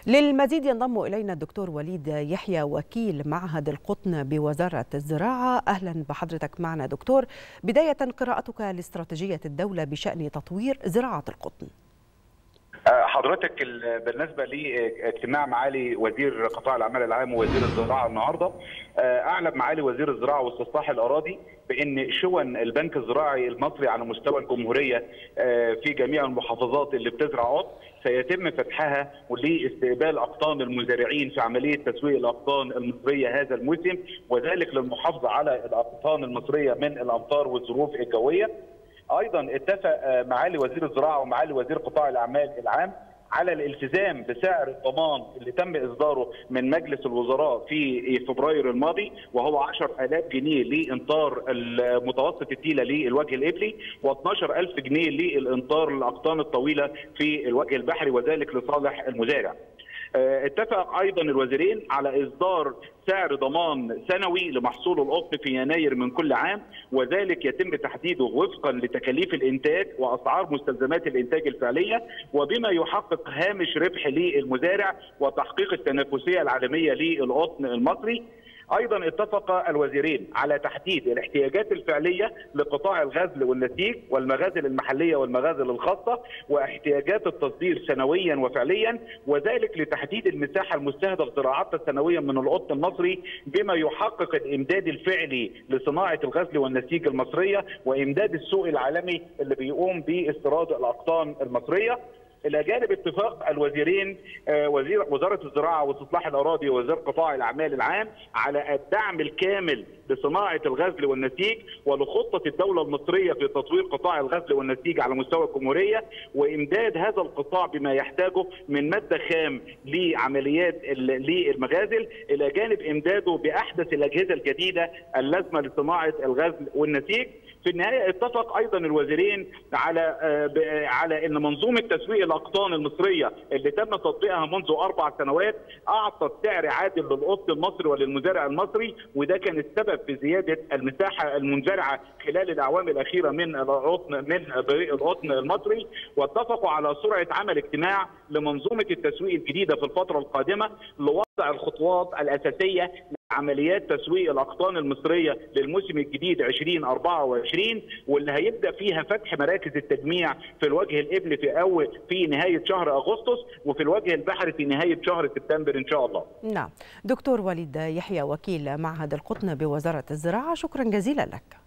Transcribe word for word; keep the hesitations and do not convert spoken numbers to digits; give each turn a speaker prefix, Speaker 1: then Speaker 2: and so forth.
Speaker 1: للمزيد ينضم إلينا الدكتور وليد يحيى وكيل معهد القطن بوزارة الزراعة. أهلا بحضرتك معنا دكتور. بداية، قراءتك لاستراتيجية الدولة بشأن تطوير زراعة القطن.
Speaker 2: حضرتك بالنسبه لاجتماع معالي وزير قطاع الاعمال العام ووزير الزراعه النهارده، اعلن معالي وزير الزراعه واستصلاح الاراضي بان شون البنك الزراعي المصري على مستوى الجمهوريه في جميع المحافظات اللي بتزرع قطن سيتم فتحها لاستقبال اقطان المزارعين في عمليه تسويق الاقطان المصريه هذا الموسم، وذلك للمحافظه على الاقطان المصريه من الامطار والظروف الجويه. ايضا اتفق معالي وزير الزراعه ومعالي وزير قطاع الاعمال العام على الالتزام بسعر الضمان اللي تم اصداره من مجلس الوزراء في فبراير الماضي، وهو عشرة آلاف جنيه لامطار المتوسط التيله للوجه الابلي و12 ألف جنيه للامطار الاقطان الطويله في الوجه البحري، وذلك لصالح المزارع. اتفق ايضا الوزيرين على اصدار سعر ضمان سنوي لمحصول القطن في يناير من كل عام، وذلك يتم تحديده وفقا لتكاليف الانتاج واسعار مستلزمات الانتاج الفعليه، وبما يحقق هامش ربح للمزارع وتحقيق التنافسيه العالميه للقطن المصري. ايضا اتفق الوزيرين على تحديد الاحتياجات الفعليه لقطاع الغزل والنسيج والمغازل المحليه والمغازل الخاصه واحتياجات التصدير سنويا وفعليا، وذلك لتحديد المساحه المستهدف زراعتها سنويا من القطن المصري بما يحقق الامداد الفعلي لصناعه الغزل والنسيج المصريه وامداد السوق العالمي اللي بيقوم باستيراد الاقطان المصريه. الى جانب اتفاق الوزيرين وزير وزاره الزراعه واستصلاح الاراضي ووزير قطاع الاعمال العام على الدعم الكامل لصناعه الغزل والنسيج ولخطه الدوله المصريه في تطوير قطاع الغزل والنسيج على مستوى الجمهوريه، وامداد هذا القطاع بما يحتاجه من ماده خام لعمليات للمغازل، الى جانب امداده باحدث الاجهزه الجديده اللازمه لصناعه الغزل والنسيج. في النهايه اتفق ايضا الوزيرين على على ان منظومه تسويق الاقطان المصريه اللي تم تطبيقها منذ اربع سنوات اعطت سعر عادل للقطن المصري وللمزارع المصري، وده كان السبب في زياده المساحه المنزرعه خلال الاعوام الاخيره من القطن من بريق القطن المصري. واتفقوا على سرعه عمل اجتماع لمنظومه التسويق الجديده في الفتره القادمه لوضع الخطوات الاساسيه عمليات تسويق الاقطان المصريه للموسم الجديد ألفين وأربعة وعشرين، واللي هيبدا فيها فتح مراكز التجميع في الوجه الابلي في اول في نهايه شهر اغسطس، وفي الوجه البحري في نهايه شهر سبتمبر ان شاء الله.
Speaker 1: نعم، دكتور وليد يحيى وكيل معهد القطن بوزاره الزراعه، شكرا جزيلا لك.